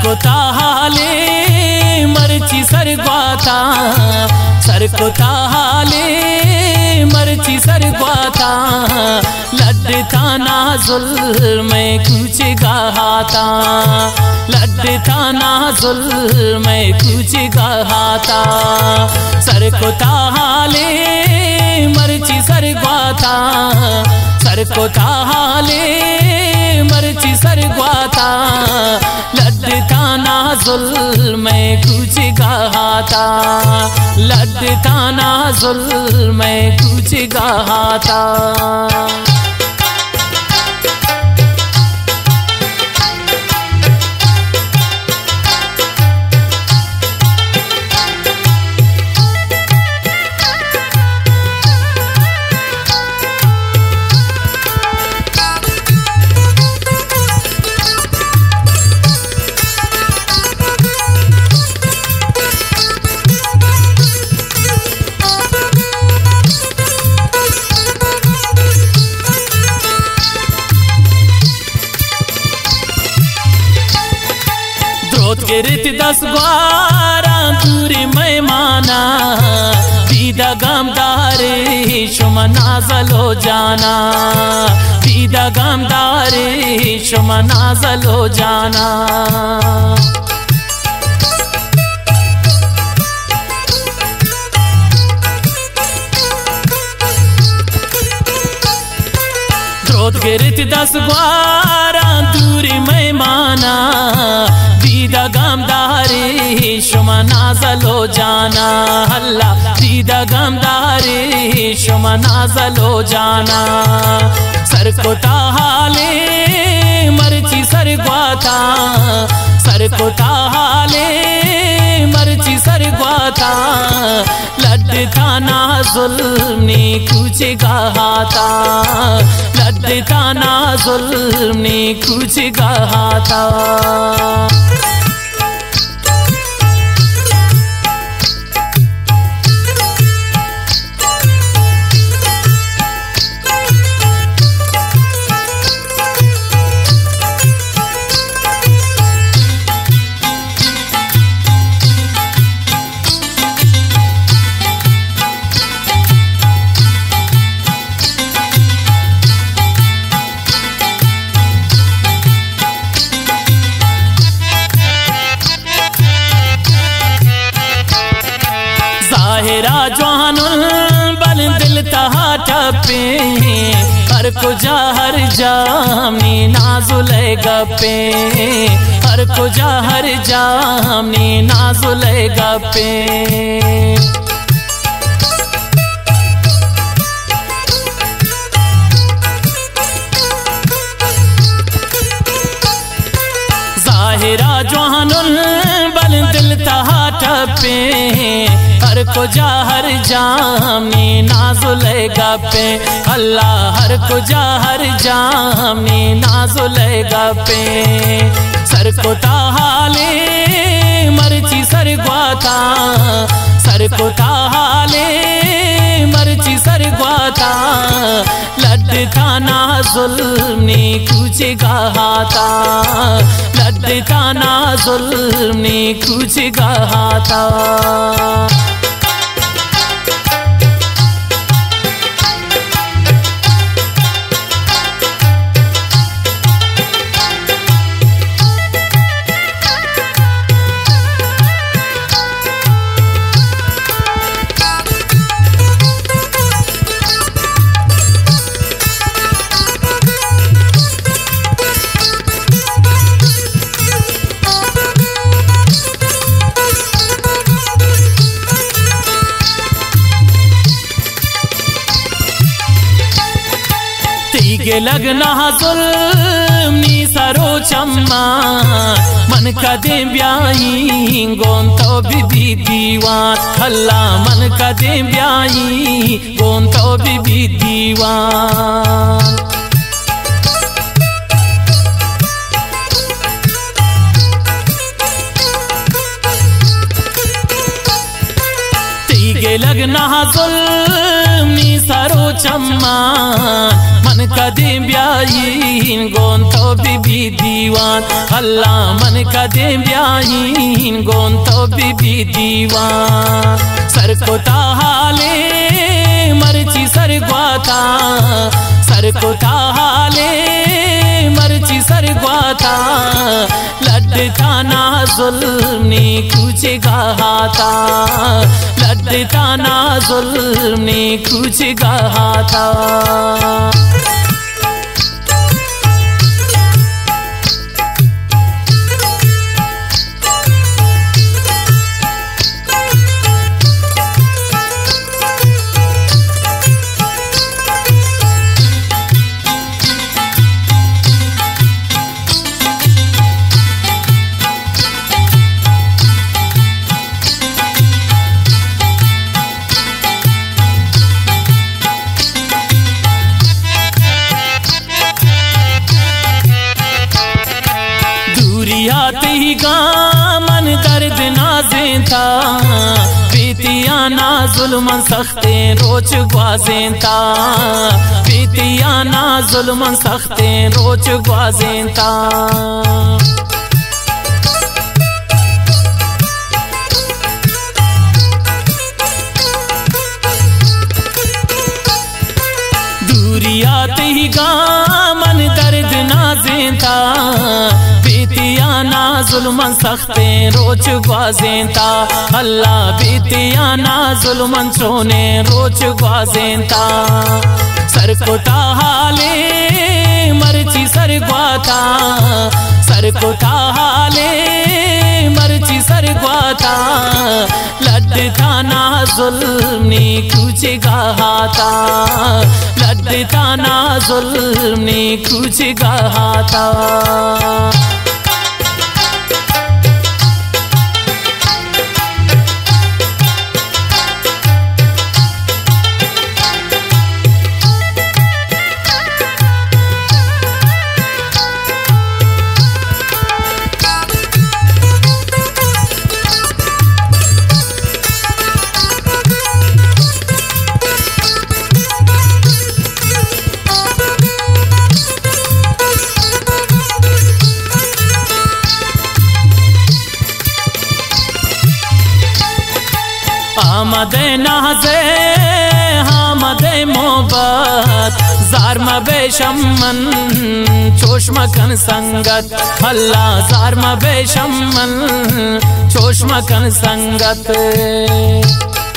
को ताहाले मरची सरग्वाता, सर को ताहाले मरची सरग्वाता, लड्डता नाजुल में कुछ गहाता, लड्डता नाजुल में कुछ गहाता। सर को ताहाले मरची सरग्वाता, सर को ताहाले मरची सरग्वाता, लड्डता नाजुल में कुछ गहाता, लड्डता नाजुल में कुछ गहाता। गिरत 10 ग्वारा दूरी मेहमाना, दीदा गमदारे शुमा नाज़ल हो जाना, दीदा गमदारे शुमा नाज़ल हो जाना। गिरत 10 ग्वारा दूरी मेहमाना, दीदा गमदारे शुमा नाज़ल हो जाना, अल्लाह दीदा गमदारे शुमा नाज़ल हो जाना। सर को ताहाले मरची सरग्वाता, सर को ताहाले मरची सरग्वाता, लड्डता नाजुल ने कुछ गहाता, लड्डता नाजुल ने कुछ गहाता। जवानुल बल दिल तहा टपे, हर को जा हर जामनी नाजुल गपे, हर को जा हर जामनी नाजुल गपे। ज़ाहिरा जवानुल बल दिल तहा टपे, हर को जा हर जामनी नाजुल गपे, अल्लाह हर को जा हर जामनी नाजुल गपे। सर को ताहाले मरची सरग्वाता, सर को ताहाले मरची सरग्वाता, लड्डता नाजुल ने कुछ गहाता, लड्डता नाजुल ने कुछ गहाता। के लगना जुल्मी सरो चम्मा, मन का दे ब्याई गोन तो भी दीवान, अल्लाह मन का दे ब्याई गोन तो भी दीवान। तीगे लगना जुल्मी सरो चम्मा, मन कदे ब्याहीन गोन तो बीबी दीवान अल्लाह मन कदे ब्याहीन गोन तो बीबी दीवान सर को ताहाले मरची सर ग्वाता सर को ताहाले मरची सर ग्वाता लड्डता ना जुल्म ने कुछ गहाता लड्डता ना जुल्म ने कुछ गहाता ही गामन दर्द नाज़ें था बीतिया ना जुल्मन सख्ते रोच ग्वाज़ें था बीतिया ना जुल्मन सख्ते रोच ग्वाज़ें था दूरियात ही गामन दर्द नाज़ें था बीतिया ना जुल्मन सख्ते रोच ग्वाज़ें था अल्लाह बीतिया ना जुल्मन चोने रोच ग्वाज़ें था सर को ताहाले मरची सर ग्वाता सर को ताहाले मरची सर ग्वाता लड्डता ना जुल्म ने कुछ गहाता लड्डता ना जुल्म ने कुछ गहाता आमदे नाज़े हामदे मोहब्बत जार मबे शम्मन चोश मकन संगत अल्लाह जार मबे शम्मन चोश मकन संगत